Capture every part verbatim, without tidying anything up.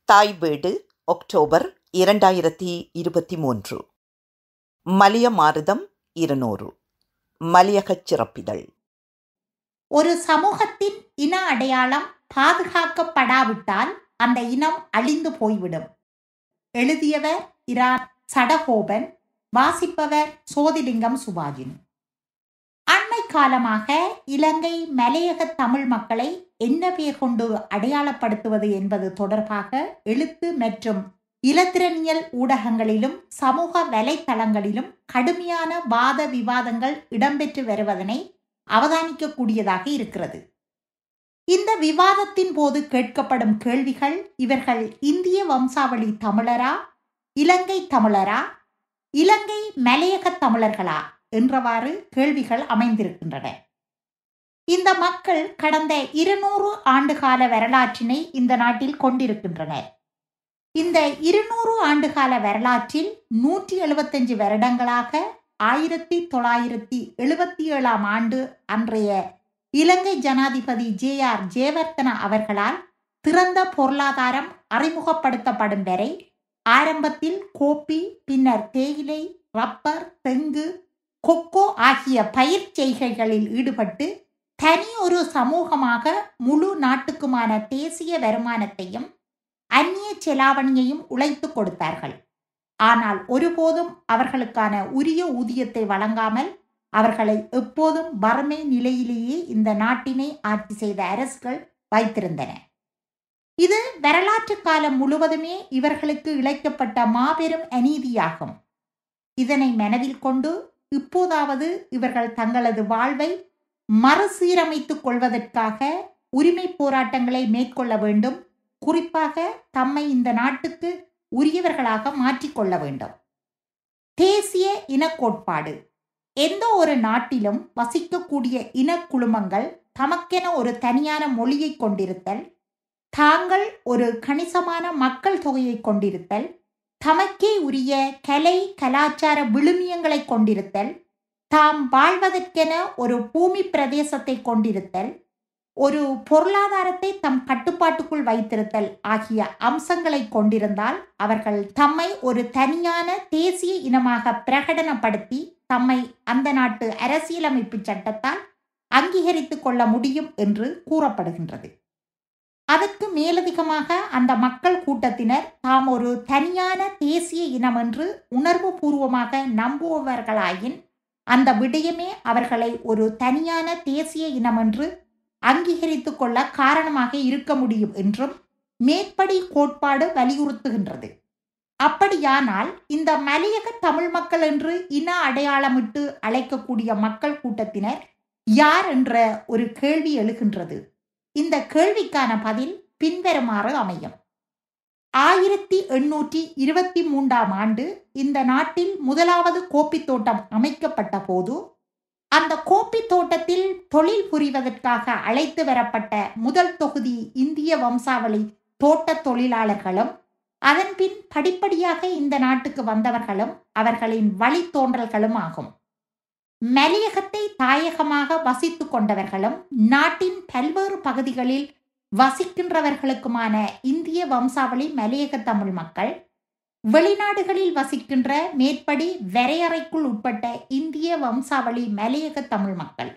தாய் வீடு அக்டோபர் இரண்டாயிரத்தி இருபத்தி மூன்று. மலிய மாருதம் இருநூறு. மலியகச் சிறப்பிதழ். ஒரு சமூகத்தின் இன அடையாளம் பாதுகாக்கப்படாவிட்டால் அந்த இனம் அழிந்து போய்விடும். எழுதியவர் இரா சடகோபன். வாசிப்பவர் சோதிலிங்கம் சுபாஜினி. அண்மை காலமாக இலங்கை மலையக தமிழ் மக்களை என்ன பெயர் கொண்டு அடையாளப்படுத்துவது என்பது தொடர்பாக எழுத்து மற்றும் இலத்திரனியல் ஊடகங்களிலும் சமூக வலைத்தளங்களிலும் கடுமையான வாத விவாதங்கள் இடம்பெற்று வருவதனை அவதானிக்கக்கூடியதாக இருக்கிறது. இந்த விவாதத்தின் போது கேட்கப்படும் கேள்விகள் இவர்கள் இந்திய வம்சாவளி தமிழரா, இலங்கை தமிழரா, இலங்கை மலையக தமிழர்களா என்றவாறு கேள்விகள் அமைந்திருக்கின்றன. இந்த மக்கள் கடந்த இருநூறு ஆண்டுகால வரலாற்றினை இந்த நாட்டில் கொண்டிருக்கின்றனர். இந்த இருநூறு ஆண்டுகால வரலாற்றில் நூற்றி எழுபத்தஞ்சு வருடங்களாக ஆயிரத்தி தொள்ளாயிரத்தி எழுபத்தி ஏழாம் ஆண்டு அன்றைய இலங்கை ஜனாதிபதி ஜே ஆர் ஜெயவர்தன அவர்களால் திறந்த பொருளாதாரம் அறிமுகப்படுத்தப்படும் வரை ஆரம்பத்தில் கோப்பி, பின்னர் தேயிலை, ரப்பர், தெங்கு, கொக்கோ ஆகிய பயிர் செய்கைகளில் ஈடுபட்டு தனி ஒரு சமூகமாக முழு நாட்டுக்குமான தேசிய வருமானத்தையும் அந்நிய செலாவணியையும் உழைத்து கொடுத்தார்கள். ஆனால் ஒருபோதும் அவர்களுக்கான உரிய ஊதியத்தை வழங்காமல் அவர்களை எப்போதும் வறுமை நிலையிலேயே இந்த நாட்டினை ஆட்சி செய்த அரசுகள் வைத்திருந்தன. இது வரலாற்று காலம் முழுவதுமே இவர்களுக்கு இழைக்கப்பட்ட மாபெரும் அநீதியாகும். இதனை மனதில் கொண்டு இப்போதாவது இவர்கள் தங்களது வாழ்வை மறுசீரமைத்துக் கொள்வதற்காக உரிமை போராட்டங்களை மேற்கொள்ள வேண்டும். குறிப்பாக தம்மை இந்த நாட்டுக்கு உரியவர்களாக மாற்றிக்கொள்ள வேண்டும். தேசிய இனக்கோட்பாடு. எந்த ஒரு நாட்டிலும் வசிக்கக்கூடிய இனக்குழுமங்கள் தமக்கென ஒரு தனியான மொழியை கொண்டிருத்தல், தாங்கள் ஒரு கணிசமான மக்கள் தொகையை கொண்டிருத்தல், தமக்கே உரிய கலை கலாச்சார விழுமியங்களை கொண்டிருத்தல், தாம் வாழ்வதற்கென ஒரு பூமி பிரதேசத்தை கொண்டிருத்தல், ஒரு பொருளாதாரத்தை தம் கட்டுப்பாட்டுக்குள் வைத்திருத்தல் ஆகிய அம்சங்களை கொண்டிருந்தால் அவர்கள் தம்மை ஒரு தனியான தேசிய இனமாக பிரகடனப்படுத்தி தம்மை அந்த நாட்டு அரசியலமைப்பு சட்டத்தால் அங்கீகரித்துக் கொள்ள முடியும் என்று கூறப்படுகின்றது. அதற்கு மேலதிகமாக அந்த மக்கள் கூட்டத்தினர் தாம் ஒரு தனியான தேசிய இனம் என்று உணர்வு பூர்வமாக நம்புபவர்களாயின் அந்த விடயமே அவர்களை ஒரு தனியான தேசிய இனம் என்று அங்கீகரித்துக் கொள்ள காரணமாக இருக்க முடியும் என்றும் மேற்படி கோட்பாடு வலியுறுத்துகின்றது. அப்படியானால் இந்த மலையக தமிழ் மக்கள் என்று இன அடையாளமிட்டு அழைக்கக்கூடிய மக்கள் கூட்டத்தினர் யார் என்ற ஒரு கேள்வி எழுகின்றது. இந்த கேள்விக்கான பதில் பின்வருமாறு அமையும். ஆயிரத்தி எண்ணூற்றி இருபத்தி மூன்றாம் ஆண்டு இந்த நாட்டில் முதலாவது கோப்பி தோட்டம் அமைக்கப்பட்ட போது அந்த கோப்பி தோட்டத்தில் தொழில் புரிவதற்காக அழைத்து வரப்பட்ட முதல் தொகுதி இந்திய வம்சாவளி தோட்ட தொழிலாளர்களும் அதன்பின் படிப்படியாக இந்த நாட்டுக்கு வந்தவர்களும் அவர்களின் வழித்தோன்றல்களும் ஆகும். மலையகத்தை தாயகமாக வசித்து கொண்டவர்களும் நாட்டின் பல்வேறு பகுதிகளில் வசிக்கின்றவர்களுக்குமான இந்திய வம்சாவளி மலையக தமிழ் மக்கள், வெளிநாடுகளில் வசிக்கின்ற மேற்படி வரையறைக்குள் உட்பட்ட இந்திய வம்சாவளி மலையக தமிழ் மக்கள்.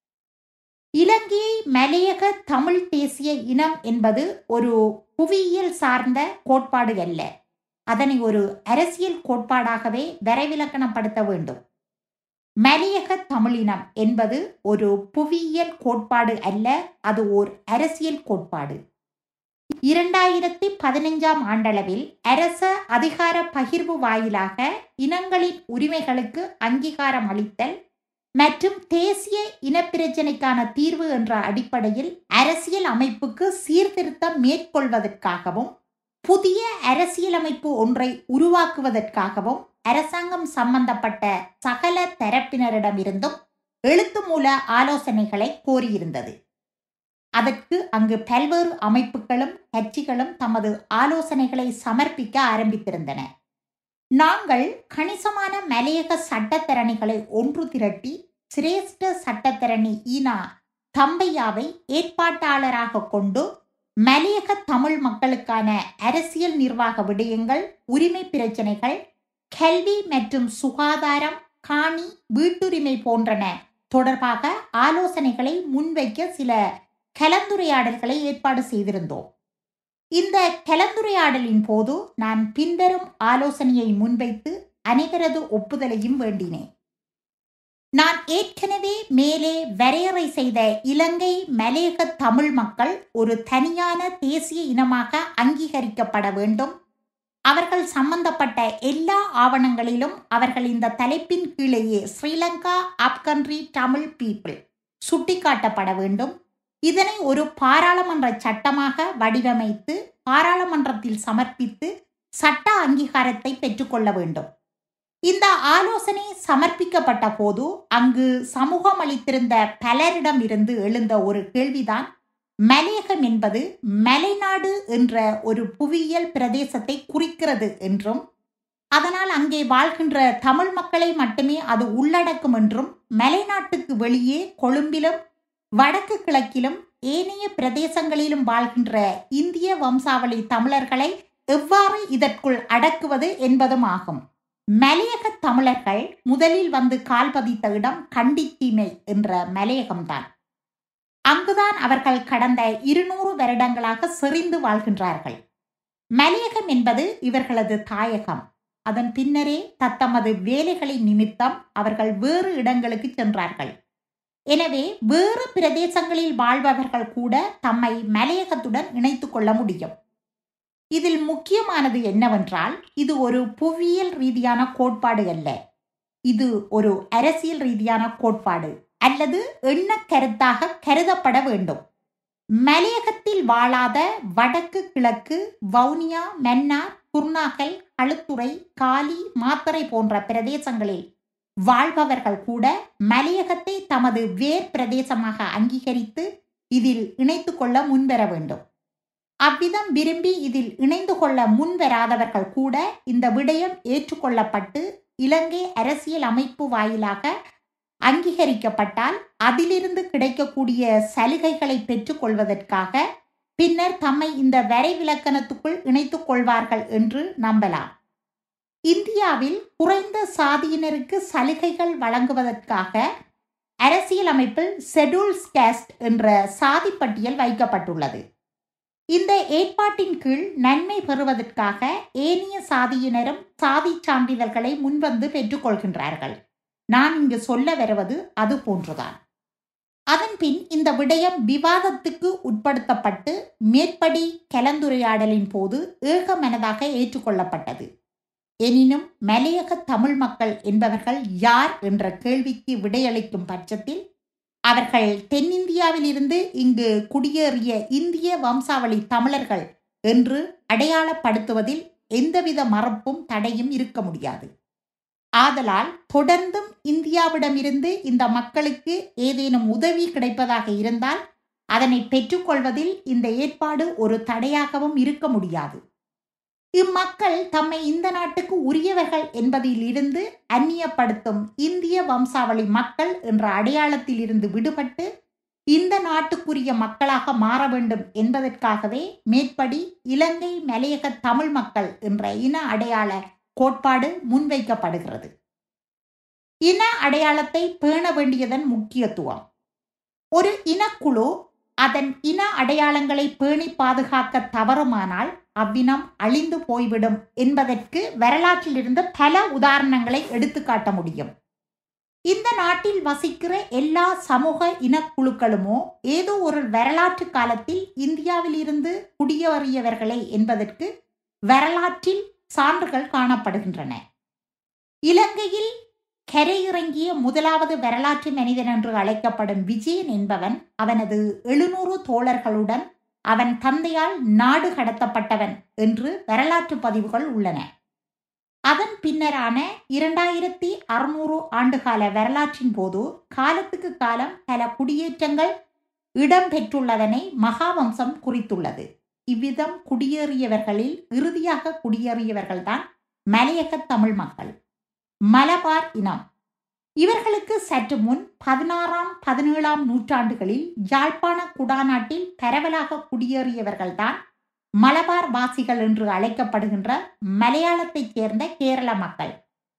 இலங்கையை மலையக தமிழ் தேசிய இனம் என்பது ஒரு புவியியல் சார்ந்த கோட்பாடு அல்ல. அதனை ஒரு அரசியல் கோட்பாடாகவே வரைவிலக்கணப்படுத்த வேண்டும். மலையக தமிழினம் என்பது ஒரு புவியியல் கோட்பாடு அல்ல, அது ஓர் அரசியல் கோட்பாடு. இரண்டாயிரத்தி பதினைஞ்சாம் ஆண்டளவில் அரச அதிகார பகிர்வு வாயிலாக இனங்களின் உரிமைகளுக்கு அங்கீகாரம் அளித்தல் மற்றும் தேசிய இனப்பிரச்சினைக்கான தீர்வு என்ற அடிப்படையில் அரசியல் அமைப்புக்கு சீர்திருத்தம் மேற்கொள்வதற்காகவும் புதிய அரசியலமைப்பு ஒன்றை உருவாக்குவதற்காகவும் அரசாங்கம் சம்பந்தப்பட்ட சகல தரப்பினரிடமிருந்தும் எழுத்து மூல ஆலோசனைகளை கோரியிருந்தது. அதற்கு அங்கு பல்வேறு அமைப்புகளும் கட்சிகளும் தமது ஆலோசனைகளை சமர்ப்பிக்க ஆரம்பித்திருந்தன. நாங்கள் கணிசமான மலையக சட்டத்தரணிகளை ஒன்று திரட்டி சிரேஷ்ட சட்டத்தரணி ஈனா தம்பையாவை ஏற்பாட்டாளராக கொண்டு மலையக தமிழ் மக்களுக்கான அரசியல் நிர்வாக விடயங்கள், உரிமை பிரச்சனைகள், கல்வி மற்றும் சுகாதாரம், காணி, வீட்டுரிமை போன்றன தொடர்பாக ஆலோசனைகளை முன்வைக்க சில கலந்துரையாடல்களை ஏற்பாடு செய்திருந்தோம். இந்த கலந்துரையாடலின் போது நான் பின்வரும் ஆலோசனையை முன்வைத்து அனைவரது ஒப்புதலையும் வேண்டினேன். நான் ஏற்கனவே மேலே வரையறை செய்த இலங்கை மலையக தமிழ் மக்கள் ஒரு தனியான தேசிய இனமாக அங்கீகரிக்கப்பட வேண்டும். அவர்கள் சம்பந்தப்பட்ட எல்லா ஆவணங்களிலும் அவர்கள் இந்த தலைப்பின் கீழேயே ஸ்ரீலங்கா அப்கண்ட்ரி தமிழ் பீப்புள் சுட்டிக்காட்டப்பட வேண்டும். இதனை ஒரு பாராளுமன்ற சட்டமாக வடிவமைத்து பாராளுமன்றத்தில் சமர்ப்பித்து சட்ட அங்கீகாரத்தை பெற்றுக்கொள்ள வேண்டும். இந்த ஆலோசனை சமர்ப்பிக்கப்பட்ட போது அங்கு சமூகம் அளித்திருந்த பலரிடம் இருந்து எழுந்த ஒரு கேள்விதான், மலையகம் என்பது மலைநாடு என்ற ஒரு புவியியல் பிரதேசத்தை குறிக்கிறது என்றும், அதனால் அங்கே வாழ்கின்ற தமிழ் மக்களை மட்டுமே அது உள்ளடக்கும் என்றும், மலைநாட்டுக்கு வெளியே கொழும்பிலும் வடக்கு கிழக்கிலும் ஏனைய பிரதேசங்களிலும் வாழ்கின்ற இந்திய வம்சாவளி தமிழர்களை எவ்வாறு இதற்குள் அடக்குவது என்பதும் ஆகும். மலையக தமிழர்கள் முதலில் வந்து கால் பதித்த இடம் கண்டித்தீமை என்ற மலையகம்தான். அங்குதான் அவர்கள் கடந்த இருநூறு வருடங்களாக செறிந்து வாழ்கின்றார்கள். மலையகம் என்பது இவர்களது தாயகம். அதன் பின்னரே தத்தமது வேலைகளின் நிமித்தம் அவர்கள் வேறு இடங்களுக்கு சென்றார்கள். எனவே வேறு பிரதேசங்களில் வாழ்பவர்கள் கூட தம்மை மலையகத்துடன் இணைத்துக் கொள்ள முடியும். இதில் முக்கியமானது என்னவென்றால், இது ஒரு புவியியல் ரீதியான கோட்பாடு அல்ல. இது ஒரு அரசியல் ரீதியான கோட்பாடு அல்லது எண்ண கருத்தாக கருதப்பட வேண்டும். மலையகத்தில் வாழாத வடக்கு கிழக்கு, வவுனியா, மன்னார், குர்நாகல், களுத்துறை, காலி, மாத்தறை போன்ற பிரதேசங்களில் வாழ்பவர்கள் கூட மலையகத்தை தமது வேர் பிரதேசமாக அங்கீகரித்து இதில் இணைத்து கொள்ள முன்வர வேண்டும். அவ்விதம் விரும்பி இதில் இணைந்து கொள்ள முன்வராதவர்கள் கூட இந்த விடயம் ஏற்றுக்கொள்ளப்பட்டு இலங்கை அரசியல் அமைப்பு வாயிலாக அங்கீகரிக்கப்பட்டால் அதிலிருந்து கிடைக்கக்கூடிய சலுகைகளை பெற்றுக்கொள்வதற்காக பின்னர் தம்மை இந்த வரைவிலக்கணத்துக்குள் இணைத்துக் கொள்வார்கள் என்று நம்பலாம். இந்தியாவில் குறைந்த சாதியினருக்கு சலுகைகள் வழங்குவதற்காக அரசியலமைப்பில் ஷெட்யூல்ஸ் காஸ்ட் என்ற சாதி பட்டியல் வைக்கப்பட்டுள்ளது. இந்த ஏற்பாட்டின் கீழ் நன்மை பெறுவதற்காக ஏனைய சாதியினரும் சாதி சான்றிதழ்களை முன்வந்து பெற்றுக்கொள்கின்றார்கள். நான் இங்கு சொல்ல வருவது அது போன்றுதான். அதன்பின் இந்த விடயம் விவாதத்துக்கு உட்படுத்தப்பட்டு மேற்படி கலந்துரையாடலின் போது ஏகமனதாக ஏற்றுக்கொள்ளப்பட்டது. எனினும் மலையக தமிழ் மக்கள் என்பவர்கள் யார் என்ற கேள்விக்கு விடையளிக்கும் பட்சத்தில் அவர்கள் தென்னிந்தியாவில் இருந்து இங்கு குடியேறிய இந்திய வம்சாவளி தமிழர்கள் என்று அடையாளப்படுத்துவதில் எந்தவித மறுப்பும் தடையும் இருக்க முடியாது. ஆதலால் தொடர்ந்தும் இந்தியாவிடமிருந்து இந்த மக்களுக்கு ஏதேனும் உதவி கிடைப்பதாக இருந்தால் அதனை பெற்றுக்கொள்வதில் இந்த ஏற்பாடு ஒரு தடையாகவும் இருக்க முடியாது. இம்மக்கள் தம்மை இந்த நாட்டுக்கு உரியவர்கள் என்பதில் இருந்து அந்நியப்படுத்தும் இந்திய வம்சாவளி மக்கள் என்ற அடையாளத்தில் இருந்து விடுபட்டு இந்த நாட்டுக்குரிய மக்களாக மாற வேண்டும் என்பதற்காகவே மேற்படி இலங்கை மலையக தமிழ் மக்கள் என்ற இன அடையாள கோட்பாடு முன்வைக்கப்படுகிறது. இன அடையாளத்தை பேண வேண்டியதன் முக்கியத்துவம். ஒரு இனக்குழு அதன் இன அடையாளங்களை பேணி பாதுகாக்க தவறுமானால் அவ்வினம் அழிந்து போய்விடும் என்பதற்கு வரலாற்றிலிருந்து பல உதாரணங்களை எடுத்துக்காட்ட முடியும். இந்த நாட்டில் வசிக்கிற எல்லா சமூக இனக்குழுக்களுமோ ஏதோ ஒரு வரலாற்று காலத்தில் இந்தியாவில் இருந்து குடியேறியவர்களே என்பதற்கு வரலாற்றில் சான்றுகள் காணப்படுகின்றன. இலங்கையில் கரையிறங்கிய முதலாவது வரலாற்று மனிதன் என்று அழைக்கப்படும் விஜயன் என்பவன் அவனது எழுநூறு தோழர்களுடன் அவன் தந்தையால் நாடு கடத்தப்பட்டவன் என்று வரலாற்று பதிவுகள் உள்ளன. அதன் பின்னரான இரண்டாயிரத்தி அறுநூறு ஆண்டுகால வரலாற்றின் போது காலத்துக்கு காலம் பல குடியேற்றங்கள் இடம்பெற்றுள்ளதனை மகாவம்சம் குறித்துள்ளது. இவ்விதம் குடியேறியவர்களில் இறுதியாக குடியேறியவர்கள்தான் மலையக தமிழ் மக்கள். மலபார் இனம் இவர்களுக்கு சற்று முன் பதினாறாம் பதினேழாம் நூற்றாண்டுகளில் யாழ்ப்பாண குடாநாட்டில் பரவலாக குடியேறியவர்கள்தான் மலபார் வாசிகள் என்று அழைக்கப்படுகின்ற மலையாளத்தைச் சேர்ந்த கேரள மக்கள்.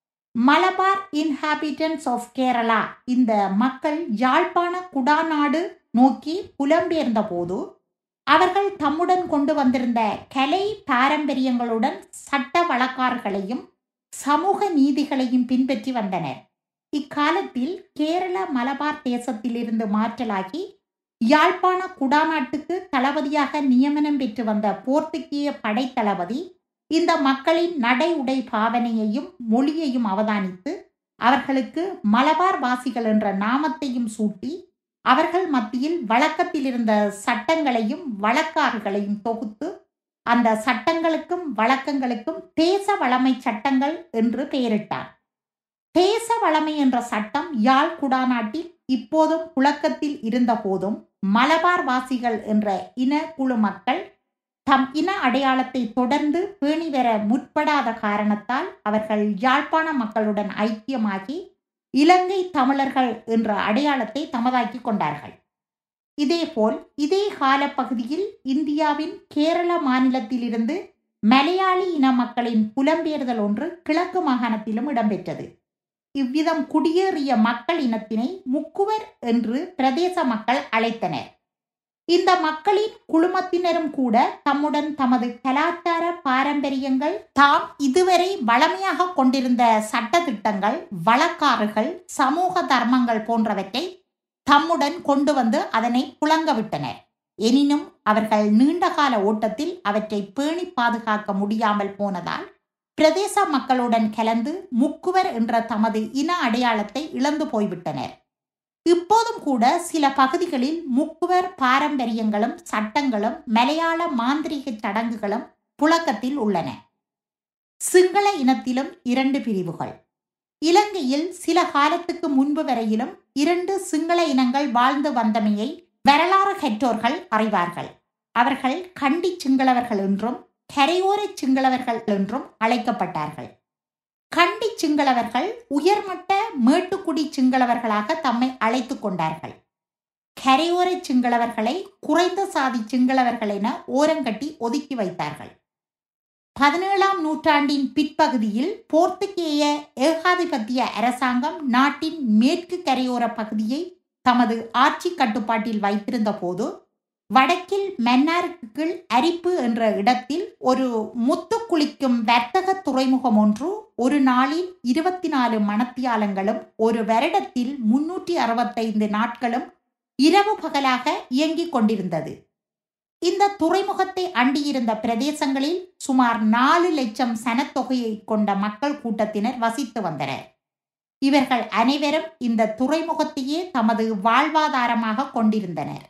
மலபார் இன்ஹாபிட்டன்ஸ் ஆஃப் கேரளா இந்த மக்கள் யாழ்ப்பாண குடாநாடு நோக்கி புலம்பெயர்ந்த போது அவர்கள் தம்முடன் கொண்டு வந்திருந்த கலை பாரம்பரியங்களுடன் சட்ட வழக்காறுகளையும் சமூக நீதிகளையும் பின்பற்றி வந்தனர். இக்காலத்தில் கேரள மலபார் தேசத்திலிருந்து மாற்றலாகி யாழ்ப்பாண குடாநாட்டுக்கு தளபதியாக நியமனம் பெற்று வந்த போர்த்துகீய படைத்தளபதி இந்த மக்களின் நடை உடை பாவனையையும் மொழியையும் அவதானித்து அவர்களுக்கு மலபார் வாசிகள் என்ற நாமத்தையும் சூட்டி அவர்கள் மத்தியில் வழக்கத்தில் இருந்த சட்டங்களையும் வழக்காறுகளையும் தொகுத்து அந்த சட்டங்களுக்கும் வழக்கங்களுக்கும் தேச வளமை சட்டங்கள் என்று பெயரிட்டார். தேச வளமை என்ற சட்டம் யாழ் குடாநாட்டில் இப்போதும் புழக்கத்தில் இருந்த போதும் மலபார் வாசிகள் என்ற இன குழு மக்கள் தம் இன அடையாளத்தை தொடர்ந்து பேணி வர முற்படாத காரணத்தால் அவர்கள் யாழ்ப்பாண மக்களுடன் ஐக்கியமாகி இலங்கை தமிழர்கள் என்ற அடையாளத்தை தமதாக்கி கொண்டார்கள். இதேபோல் இதே காலப்பகுதியில் இந்தியாவின் கேரள மாநிலத்திலிருந்து மலையாளி இன மக்களின் புலம்பெயர்தல் ஒன்று கிழக்கு மாகாணத்திலும் இடம்பெற்றது. இவ்விதம் குடியேறிய மக்கள் இனத்தினை முக்குவர் என்று பிரதேச மக்கள் அழைத்தனர். இந்த மக்களின் குழுமத்தினரும் கூட தம்முடன் தமது கலாச்சார பாரம்பரியங்கள், தாம் இதுவரை வளமையாக கொண்டிருந்த சட்டதிட்டங்கள், வழக்காறுகள், சமூக தர்மங்கள் போன்றவற்றை தம்முடன் கொண்டு வந்து அதனை புழங்கவிட்டனர். எனினும் அவர்கள் நீண்டகால ஓட்டத்தில் அவற்றை பேணி பாதுகாக்க முடியாமல் போனதால் பிரதேச மக்களுடன் கலந்து முக்குவர் என்ற தமது இன அடையாளத்தை இழந்து போய்விட்டனர். இப்போதும் கூட சில பகுதிகளில் முக்குவர் பாரம்பரியங்களும் சட்டங்களும் மலையாள மாந்திரீக சடங்குகளும் புழக்கத்தில் உள்ளன. சிங்கள இனத்திலும் இரண்டு பிரிவுகள். இலங்கையில் சில காலத்துக்கு முன்பு வரையிலும் இரண்டு சிங்கள இனங்கள் வாழ்ந்து வந்தமையை வரலாறு கற்றோர்கள் அறிவார்கள். அவர்கள் கண்டி சிங்களவர்கள் என்றும் கரையோர சிங்களவர்கள் என்றும் அழைக்கப்பட்டார்கள். கண்டி சிங்களவர்கள் உயர்மட்ட மேட்டுக்குடி சிங்களவர்களாக தம்மை அழைத்து கொண்டார்கள். கரையோர சிங்களவர்களை குறைந்த சாதி சிங்களவர்கள் என ஓரங்கட்டி ஒதுக்கி வைத்தார்கள். பதினேழாம் நூற்றாண்டின் பிற்பகுதியில் போர்த்துகேய ஏகாதிபத்திய அரசாங்கம் நாட்டின் மேற்கு கரையோர பகுதியை தமது ஆட்சி கட்டுப்பாட்டில் வைத்திருந்த போது வடக்கில் மன்னாருக்கு கீழ் அரிப்பு என்ற இடத்தில் ஒரு முத்து குளிக்கும் வர்த்தக துறைமுகம் ஒன்று ஒரு நாளில் இருபத்தி நாலு மணத்தியாலங்களும் ஒரு வருடத்தில் முன்னூற்றி அறுபத்தைந்து நாட்களும் இரவு பகலாக இயங்கிக் கொண்டிருந்தது. இந்த துறைமுகத்தை அண்டியிருந்த பிரதேசங்களில் சுமார் நாலு லட்சம் சனத்தொகையை கொண்ட மக்கள் கூட்டத்தினர் வசித்து வந்தனர். இவர்கள் அனைவரும் இந்த துறைமுகத்தையே தமது வாழ்வாதாரமாக கொண்டிருந்தனர்.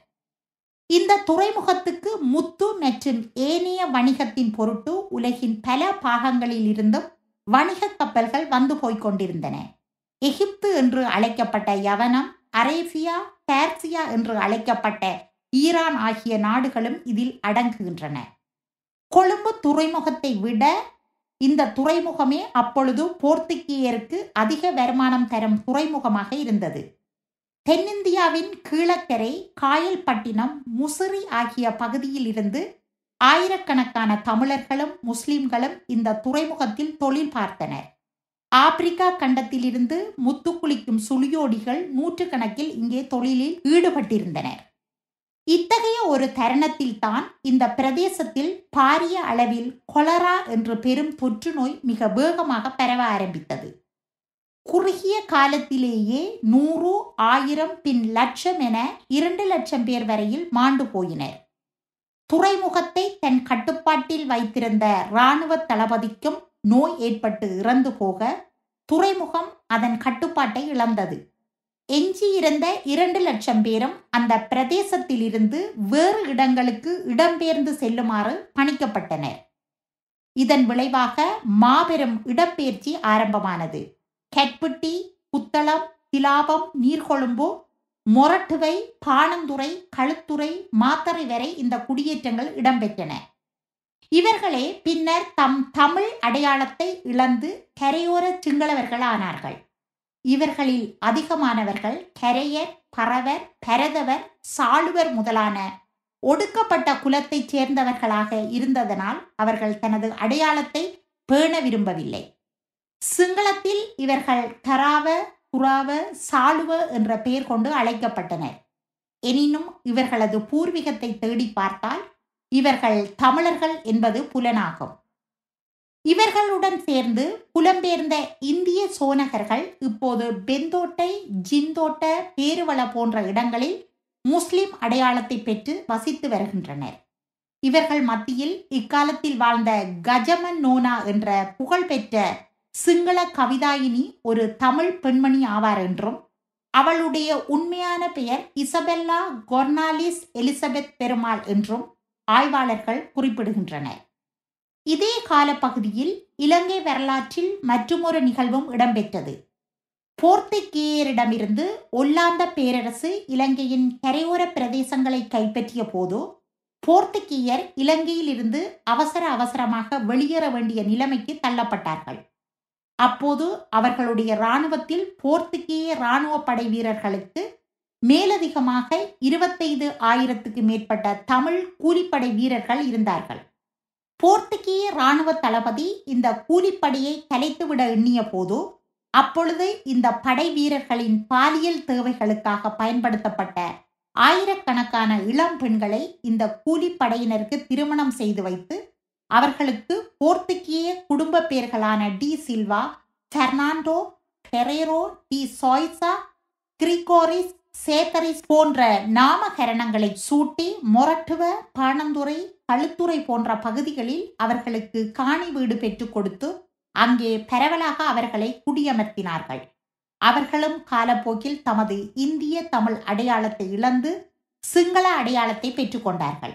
இந்த துறைமுகத்துக்கு முத்து மற்றும் ஏனைய வணிகத்தின் பொருட்டு உலகின் பல பாகங்களில் இருந்தும் வணிக கப்பல்கள் வந்து போய்க் கொண்டிருந்தன. எகிப்து என்று அழைக்கப்பட்ட யவனம், அரேபியா, பேர்சியா என்று அழைக்கப்பட்ட ஈரான் ஆகிய நாடுகளும் இதில் அடங்குகின்றன. கொழும்பு துறைமுகத்தை விட இந்த துறைமுகமே அப்பொழுது போர்த்துகீயருக்கு அதிக வருமானம் தரும் துறைமுகமாக இருந்தது. தென்னிந்தியாவின் கீழக்கரை, காயல்பட்டினம், முசிறி ஆகிய பகுதியில் இருந்து ஆயிரக்கணக்கான தமிழர்களும் முஸ்லிம்களும் இந்த துறைமுகத்தில் தொழில் பார்த்தனர். ஆப்பிரிக்கா கண்டத்திலிருந்து முத்துக்குளிக்கும் சுழியோடிகள் நூற்றுக்கணக்கில் இங்கே தொழிலில் ஈடுபட்டிருந்தனர். இத்தகைய ஒரு தருணத்தில் தான் இந்த பிரதேசத்தில் பாரிய அளவில் கொலரா என்ற பெரும் தொற்று நோய் மிக வேகமாக பரவ ஆரம்பித்தது. குறுகிய காலத்திலேயே நூறு, ஆயிரம், பின் லட்சம் என இரண்டு லட்சம் பேர் வரையில் மாண்டு போயினர். துறைமுகத்தை தன் கட்டுப்பாட்டில் வைத்திருந்த இராணுவ தளபதிக்கும் நோய் ஏற்பட்டு இறந்து போக துறைமுகம் அதன் கட்டுப்பாட்டை இழந்தது. எஞ்சியிருந்த இரண்டு லட்சம் பேரும் அந்த பிரதேசத்திலிருந்து வேறு இடங்களுக்கு இடம்பெயர்ந்து செல்லுமாறு பணிக்கப்பட்டனர். இதன் விளைவாக மாபெரும் இடப்பெயர்ச்சி ஆரம்பமானது. கெட்பட்டி, புத்தளம், திலாபம், நீர்கொழும்பு, மொரட்டுவை, பாணந்துறை, களுத்துறை, மாத்தறை வரை இந்த குடியேற்றங்கள் இடம்பெற்றன. இவர்களே பின்னர் தம் தமிழ் அடையாளத்தை இழந்து கரையோர சிங்களவர்கள் ஆனார்கள். இவர்களில் அதிகமானவர்கள் கரையர், பறவர், பரதவர், சாளுவர் முதலான ஒடுக்கப்பட்ட குலத்தைச் சேர்ந்தவர்களாக இருந்ததனால் அவர்கள் தனது அடையாளத்தை பேண விரும்பவில்லை. சிங்களத்தில் இவர்கள் கராவ, குராவ, சாளுவ என்ற பெயர் கொண்டு அழைக்கப்பட்டனர். எனினும் இவர்களது பூர்வீகத்தை தேடி பார்த்தால் இவர்கள் தமிழர்கள் என்பது புலனாகும். இவர்களுடன் சேர்ந்து புலம்பெயர்ந்த இந்திய சோனகர்கள் இப்போது பெந்தோட்டை, ஜிந்தோட்ட, பேருவள போன்ற இடங்களில் முஸ்லிம் அடையாளத்தை பெற்று வசித்து வருகின்றனர். இவர்கள் மத்தியில் இக்காலத்தில் வாழ்ந்த கஜமன் நோனா என்ற புகழ்பெற்ற சிங்கள கவிதாயினி ஒரு தமிழ் பெண்மணி ஆவார் என்றும் அவளுடைய உண்மையான பெயர் இசபெல்லா கொர்னாலிஸ் எலிசபெத் பெருமாள் என்றும் ஆய்வாளர்கள் குறிப்பிடுகின்றனர். இதே காலப்பகுதியில் இலங்கை வரலாற்றில் மற்றுமொரு நிகழ்வும் இடம்பெற்றது. போர்த்துகேயரிடமிருந்து ஒல்லாந்த பேரரசு இலங்கையின் கரையோர பிரதேசங்களை கைப்பற்றிய போது போர்த்துகேயர் இலங்கையில் இருந்து அவசர அவசரமாக வெளியேற வேண்டிய நிலைமைக்கு தள்ளப்பட்டார்கள். அப்போது அவர்களுடைய இராணுவத்தில் போர்த்துகேய இராணுவ படை வீரர்களுக்கு மேலதிகமாக இருபத்தைந்து ஆயிரத்துக்கு மேற்பட்ட தமிழ் கூலிப்படை வீரர்கள் இருந்தார்கள். போர்த்துகேய இராணுவ தளபதி இந்த கூலிப்படையை கலைத்துவிட எண்ணிய போது அப்பொழுது இந்த படை வீரர்களின் பாலியல் தேவைகளுக்காக பயன்படுத்தப்பட்ட ஆயிரக்கணக்கான இளம் பெண்களை இந்த கூலிப்படையினருக்கு திருமணம் செய்து வைத்து அவர்களுக்கு போர்த்துகேய குடும்ப பெயர்களான டி சில்வா, பெர்னாண்டோ, பெரேரோ, டி சோய்சா, கிரிகோரிஸ், சேத்தரிஸ் போன்ற நாமகரணங்களை சூட்டி மொரட்டுவ, பாணந்துறை, களுத்துறை போன்ற பகுதிகளில் அவர்களுக்கு காணி வீடு பெற்றுக் கொடுத்து அங்கே பரவலாக அவர்களை குடியமர்த்தினார்கள். அவர்களும் காலப்போக்கில் தமது இந்திய தமிழ் அடையாளத்தை இழந்து சிங்கள அடையாளத்தை பெற்றுக்கொண்டார்கள்.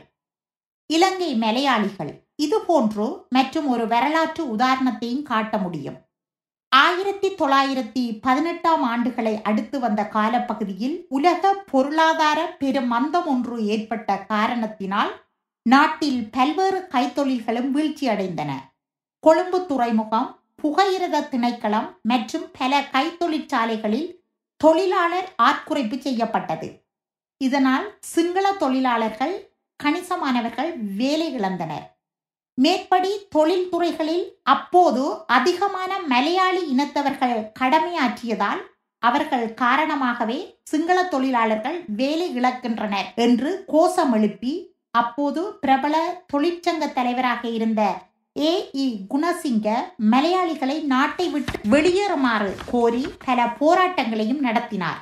இலங்கை மலையாளிகள் இதுபோன்று மற்றும் ஒரு வரலாற்று உதாரணத்தையும் காட்ட முடியும். ஆயிரத்தி தொள்ளாயிரத்தி பதினெட்டாம் ஆண்டுகளை அடுத்து வந்த காலப்பகுதியில் உலக பொருளாதார பெரும் மந்தம் ஒன்று ஏற்பட்ட காரணத்தினால் நாட்டில் பல்வேறு கைத்தொழில்களும் வீழ்ச்சியடைந்தன. கொழும்பு துறைமுகம், புகையிரத திணைக்களம் மற்றும் பல கைத்தொழிற்சாலைகளில் தொழிலாளர் ஆட்குறைப்பு செய்யப்பட்டது. இதனால் சிங்கள தொழிலாளர்கள் கணிசமானவர்கள் வேலை இழந்தனர். மேற்படி தொழில்துறைகளில் அப்போது அதிகமான மலையாளி இனத்தவர்கள் கடமையாற்றியதால் அவர்கள் காரணமாகவே சிங்கள தொழிலாளர்கள் வேலை இழக்கின்றனர் என்று கோஷம் எழுப்பி அப்போது பிரபல தொழிற்சங்க தலைவராக இருந்த ஏ இ குணசிங்க மலையாளிகளை நாட்டை விட்டு வெளியேறுமாறு கோரி பல போராட்டங்களையும் நடத்தினார்.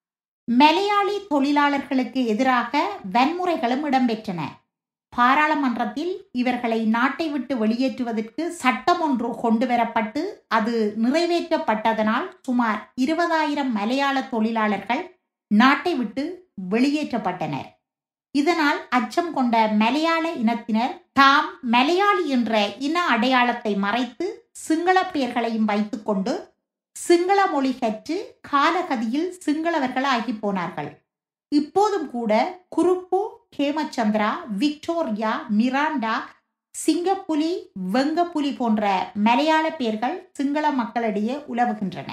மலையாளி தொழிலாளர்களுக்கு எதிராக வன்முறைகளும் இடம்பெற்றன. பாராளுமன்றத்தில் இவர்களை நாட்டை விட்டு வெளியேற்றுவதற்கு சட்டம் ஒன்று கொண்டு வரப்பட்டு அது நிறைவேற்றப்பட்டதனால் சுமார் இருபதாயிரம் மலையாள தொழிலாளர்கள் நாட்டை விட்டு வெளியேற்றப்பட்டனர். இதனால் அச்சம் கொண்ட மலையாள இனத்தினர் தாம் மலையாளி என்ற இன அடையாளத்தை மறைத்து சிங்கள பெயர்களையும் வைத்துக்கொண்டு சிங்கள மொழி கற்று காலகதியில் சிங்களவர்கள் ஆகி போனார்கள். இப்போதும் கூட குருப்பு, ஹேமச்சந்திரா, விக்டோரியா, மிராண்டா, சிங்கப்புலி, வெங்கப்புலி போன்ற மலையாள பெயர்கள் சிங்கள மக்களிடையே உலவுகின்றன.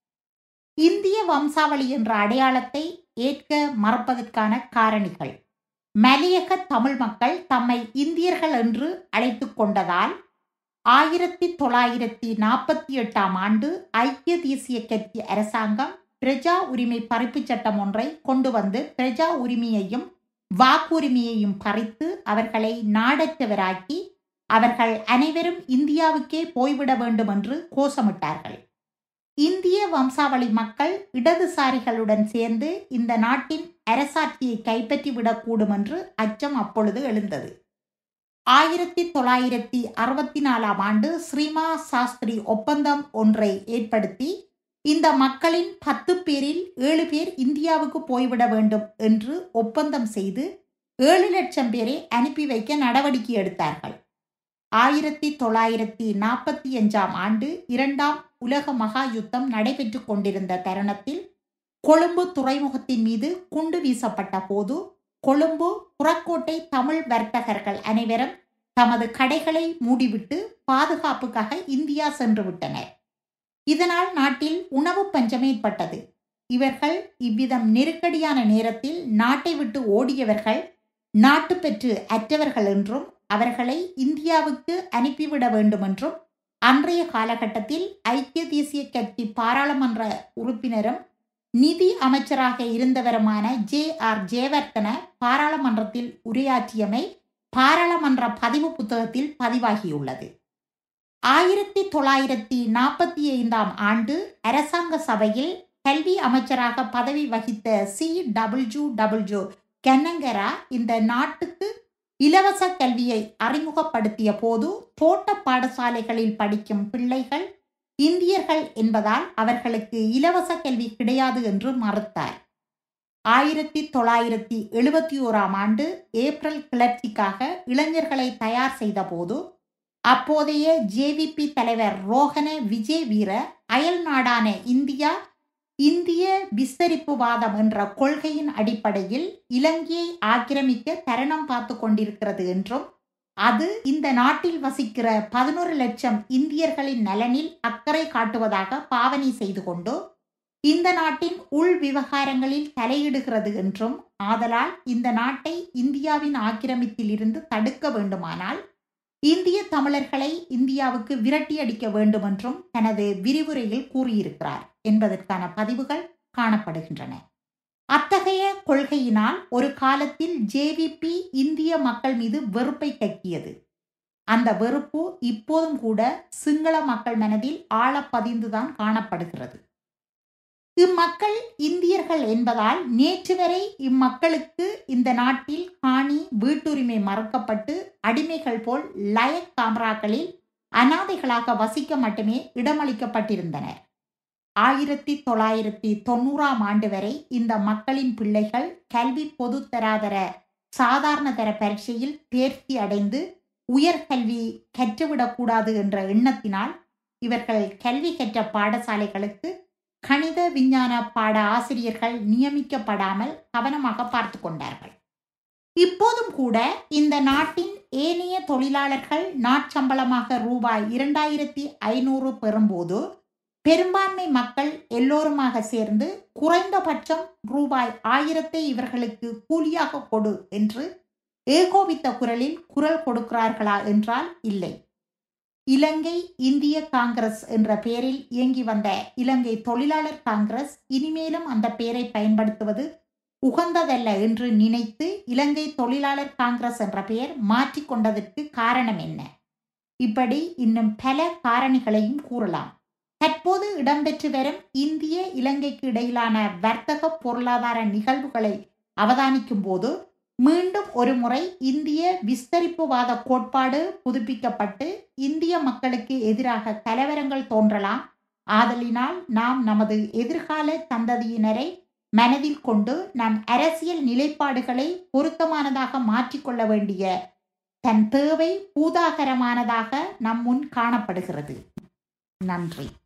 இந்திய வம்சாவளி என்ற அடையாளத்தை ஏற்க மறுப்பதற்கான காரணிகள்: மலையக தமிழ் மக்கள் தம்மை இந்தியர்கள் என்று அழைத்து கொண்டதால் ஆயிரத்தி தொள்ளாயிரத்தி நாற்பத்தி எட்டாம் ஆண்டு ஐக்கிய தேசிய கட்சி அரசாங்கம் பிரஜா உரிமை பறிப்பு சட்டம் ஒன்றை கொண்டு வந்து பிரஜா உரிமையையும் வாக்குரிமையையும் பறித்து அவர்களை நாடற்றவராக்கி அவர்கள் அனைவரும் இந்தியாவுக்கே போய்விட வேண்டும் என்று கோஷமிட்டார்கள். இந்திய வம்சாவளி மக்கள் இடதுசாரிகளுடன் சேர்ந்து இந்த நாட்டின் அரசாட்சியை கைப்பற்றிவிடக்கூடும் என்று அச்சம் அப்பொழுது எழுந்தது. ஆயிரத்தி தொள்ளாயிரத்தி அறுபத்தி நாலாம் ஆண்டு ஸ்ரீமா சாஸ்திரி ஒப்பந்தம் ஒன்றை ஏற்படுத்தி இந்த மக்களின் பத்து பேரில் ஏழு பேர் இந்தியாவுக்கு போய்விட வேண்டும் என்று ஒப்பந்தம் செய்து ஏழு லட்சம் பேரை அனுப்பி வைக்க நடவடிக்கை எடுத்தார்கள். ஆயிரத்தி தொள்ளாயிரத்தி நாற்பத்தி அஞ்சாம் ஆண்டு இரண்டாம் உலக மகா யுத்தம் நடைபெற்று கொண்டிருந்த தருணத்தில் கொழும்பு துறைமுகத்தின் மீது குண்டு வீசப்பட்ட போது கொழும்பு புறக்கோட்டை தமிழ் வர்த்தகர்கள் அனைவரும் தமது கடைகளை மூடிவிட்டு பாதுகாப்புக்காக இந்தியா சென்று விட்டனர். இதனால் நாட்டில் உணவு பஞ்சம் ஏற்பட்டது. இவர்கள் இவ்விதம் நெருக்கடியான நேரத்தில் நாட்டை விட்டு ஓடியவர்கள் நாட்டுப்பற்று அற்றவர்கள் என்றும் அவர்களை இந்தியாவுக்கு அனுப்பிவிட வேண்டும் என்றும் அன்றைய காலகட்டத்தில் ஐக்கிய தேசிய கட்சி பாராளுமன்ற உறுப்பினரும் நிதி அமைச்சராக இருந்தவருமான ஜே ஆர் ஜெயவர்தன பாராளுமன்றத்தில் உரையாற்றியமை பாராளுமன்ற பதிவு புத்தகத்தில் பதிவாகியுள்ளது. ஆயிரத்தி தொள்ளாயிரத்தி நாற்பத்தி ஐந்தாம் ஆண்டு அரசாங்க சபையில் கல்வி அமைச்சராக பதவி வகித்த சி டபிள்யூ டபிள்யூ கென்னங்கரா இந்த நாட்டுக்கு இலவச கல்வியை அறிமுகப்படுத்திய போது தோட்ட பாடசாலைகளில் படிக்கும் பிள்ளைகள் இந்தியர்கள் என்பதால் அவர்களுக்கு இலவச கல்வி கிடையாது என்று மறுத்தார். ஆயிரத்தி தொள்ளாயிரத்தி எழுபத்தி ஓராம் ஆண்டு ஏப்ரல் கிளர்ச்சிக்காக இளைஞர்களை தயார் செய்த போது அப்போதைய ஜேவிபி தலைவர் ரோஹன விஜய் வீர அயல் நாடான இந்தியா இந்திய விஸ்தரிப்புவாதம் என்ற கொள்கையின் அடிப்படையில் இலங்கையை ஆக்கிரமிக்க தருணம் பார்த்து கொண்டிருக்கிறது என்றும் அது இந்த நாட்டில் வசிக்கிற பதினொரு லட்சம் இந்தியர்களின் நலனில் அக்கறை காட்டுவதாக பாவனை செய்து கொண்டு இந்த நாட்டின் உள் விவகாரங்களில் தலையிடுகிறது என்றும் ஆதலால் இந்த நாட்டை இந்தியாவின் ஆக்கிரமிப்பில் இருந்து தடுக்க வேண்டுமானால் இந்திய தமிழர்களை இந்தியாவுக்கு விரட்டி அடிக்க வேண்டும் என்றும் தனது விரிவுரையில் கூறியிருக்கிறார் என்பதற்கான பதிவுகள் காணப்படுகின்றன. அத்தகைய கொள்கையினால் ஒரு காலத்தில் ஜேவிபி இந்திய மக்கள் மீது வெறுப்பை கக்கியது. அந்த வெறுப்பு இப்போதும் கூட சிங்கள மக்கள் மனதில் ஆழ பதிந்துதான் காணப்படுகிறது. இம்மக்கள் இந்தியர்கள் என்பதால் நேற்று வரை இம்மக்களுக்கு இந்த நாட்டில் காணி வீட்டுரிமை மறுக்கப்பட்டு அடிமைகள் போல் லயக் காமராக்களில் அனாதைகளாக வசிக்க மட்டுமே இடமளிக்கப்பட்டிருந்தனர். ஆயிரத்தி தொள்ளாயிரத்தி தொண்ணூறாம் ஆண்டு வரை இந்த மக்களின் பிள்ளைகள் கல்வி பொது தராதர சாதாரண தர பரீட்சையில் தேர்ச்சி அடைந்து உயர்கல்வி கற்றுவிடக்கூடாது என்ற எண்ணத்தினால் இவர்கள் கல்வி கற்ற பாடசாலைகளுக்கு கணித விஞ்ஞான பாட ஆசிரியர்கள் நியமிக்கப்படாமல் கவனமாக பார்த்து கொண்டார்கள். இப்போதும் கூட இந்த நாட்டின் ஏனைய தொழிலாளர்கள் நாட்சம்பளமாக ரூபாய் இரண்டாயிரத்தி ஐநூறு பெறும்போது பெரும்பான்மை மக்கள் எல்லோருமாக சேர்ந்து குறைந்தபட்சம் ரூபாய் ஆயிரத்தை இவர்களுக்கு கூலியாக கொடு என்று ஏகோபித்த குரலில் குரல் கொடுக்கிறார்களா என்றால் இல்லை. இலங்கை இந்திய காங்கிரஸ் என்ற பெயரில் இயங்கி வந்த இலங்கை தொழிலாளர் காங்கிரஸ் இனிமேலும் அந்த பெயரை பயன்படுத்துவது உகந்ததல்ல என்று நினைத்து இலங்கை தொழிலாளர் காங்கிரஸ் என்ற பெயர் மாற்றிக்கொண்டதற்கு காரணம் என்ன? இப்படி இன்னும் பல காரணிகளையும் கூறலாம். தற்போது இடம்பெற்று வரும் இந்திய இலங்கைக்கு இடையிலான வர்த்தக பொருளாதார நிகழ்வுகளை அவதானிக்கும் போது மீண்டும் ஒரு முறை இந்திய விஸ்தரிப்புவாத கோட்பாடு புதுப்பிக்கப்பட்டு இந்திய மக்களுக்கு எதிராக கலவரங்கள் தோன்றலாம். ஆதலினால் நாம் நமது எதிர்கால சந்ததியினரை மனதில் கொண்டு நம் அரசியல் நிலைப்பாடுகளை பொருத்தமானதாக மாற்றிக்கொள்ள வேண்டிய தன் தேவை பூதாகரமானதாக நம் முன் காணப்படுகிறது. நன்றி.